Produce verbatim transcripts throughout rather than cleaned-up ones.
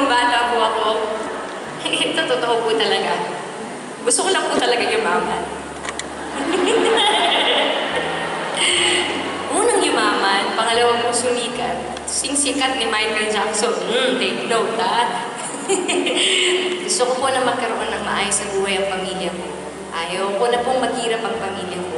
nung bata po ako. Ito, totoo po talaga. Gusto ko lang po talaga yumaman. Unang yumaman, pangalawa po sumikat. Sing-sikat ni Michael Jackson. Mm, take note, ha? Gusto ko po na magkaroon ng maayos sa buhay ang pamilya ko. Ayaw ko na pong maghirap ang pamilya ko.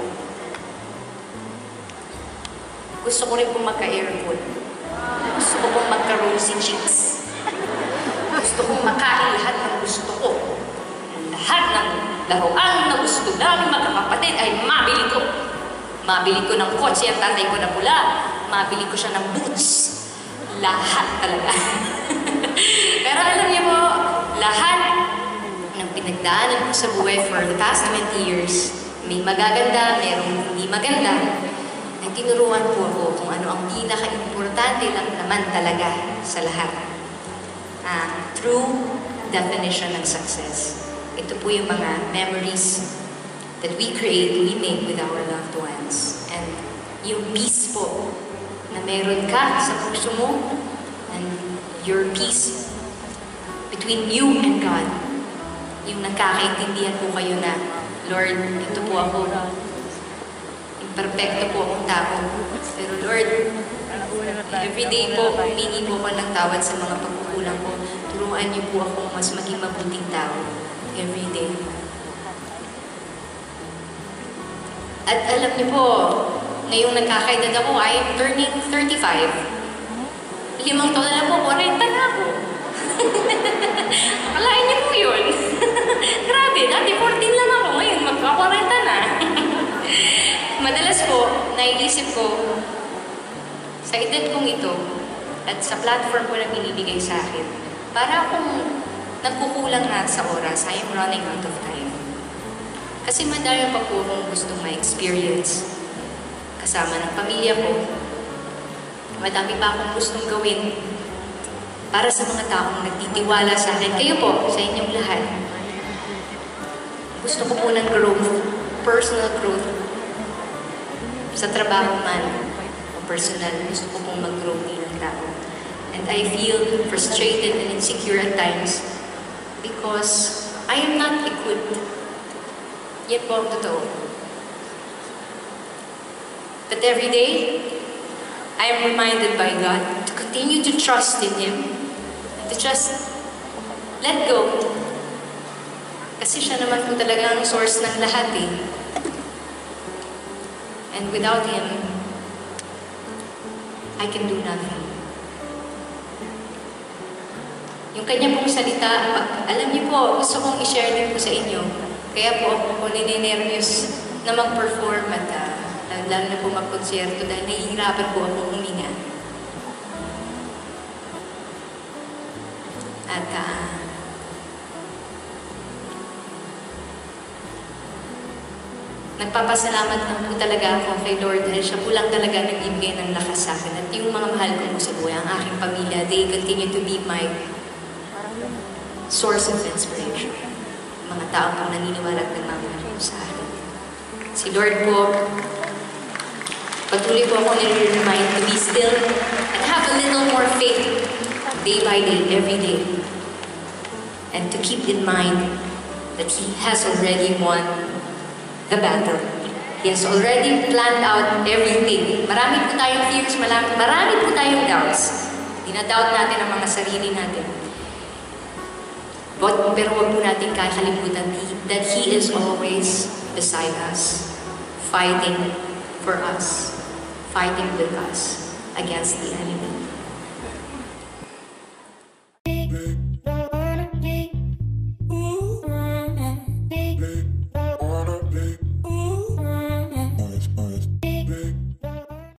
Gusto ko rin pong magka-aircon. Gusto ko pong magka-rosy cheeks. Gusto kong makain lahat ng gusto ko. Lahat ng laruan na gusto namin magkakapatid ay mabili ko. Mabili ko ng kotse ang tatay ko na pula. Mabili ko siya ng boots. Lahat talaga. Pero alam niyo po, lahat ng pinagdaanan ko sa buhay for the past twenty years, may magaganda, merong hindi maganda, ay tinuruan po ako kung ano ang pinaka-importante lang naman talaga sa lahat. Uh, true definition ng success. Ito po yung mga memories that we create, we make with our loved ones. And yung peace po na meron ka sa puso mo, and your peace between you and God. Yung nagkakaintindihan po kayo na, Lord, ito po ako. Imperfecto po akong tao. Pero Lord, everyday po, humingi po ako ng tawad sa mga pagkukulang ko. Turuan niyo po ako mas maging mabuting tao. Everyday. At alam niyo po, ngayong nagkakaedad ako, I'm turning thirty-five. Limang taon na lang po, forty na ako. Akalain niyo po yun. Grabe, dati fourteen lang ako, ngayon magka-forty na. Madalas po, naiisip ko, sa edad kong ito, at sa platform ko na binibigay sa akin, para akong nagkukulang na sa oras, I am running out of time. Kasi madami pa po akong gustong ma-experience. Kasama ng pamilya ko, madami pa akong gustong gawin para sa mga taong nagtitiwala sa akin. Kayo po, sa inyong lahat. Gusto ko po ng growth, personal growth. Sa trabaho man, o personal, gusto ko pong mag-grow bilang tao. And I feel frustrated and insecure at times because I am not equipped. Yan po ang totoo. But every day, I am reminded by God to continue to trust in Him, to just let go. Kasi siya naman po talaga ang source ng lahat eh. And without Him, I can do nothing. Yung kanya pong salita, alam niyo po, gusto kong i-share din po sa inyo. Kaya po ako po nininervyos na mag-perform at uh, lalo na po mag-konserto dahil nahihirapan po ako huminga. At uh, nagpapasalamat lang po talaga ako kay Lord dahil siya po lang talaga nagbibigay ng lakas sa akin. At yung mga mahal ko po sa buhay, ang aking pamilya, they continue to be my source of inspiration. Mga tao pong naniniwala at nagmamahal po sa akin. Si Lord po, patuloy po ako nire-remind to be still and have a little more faith day by day, every day. And to keep in mind that He has already won the battle. He has already planned out everything. Marami po tayong fears, marami, marami po tayong doubts. Dinadoubt natin ang mga sarili natin. But, pero huwag po natin kakalimutan that He is always beside us, fighting for us, fighting with us against the enemy.